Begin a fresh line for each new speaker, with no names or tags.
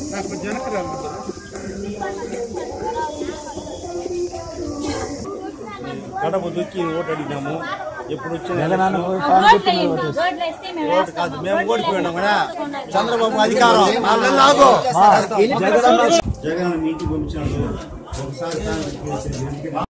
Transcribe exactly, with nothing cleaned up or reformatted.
కడప దుక్కి ఓటు అడిగినాము. ఎప్పుడు వచ్చిన కాదు, మేము ఓడిపోయినాం కదా. చంద్రబాబు అధికారం జగన్ మీ ఇంటికి పంపించాడు. ఒకసారి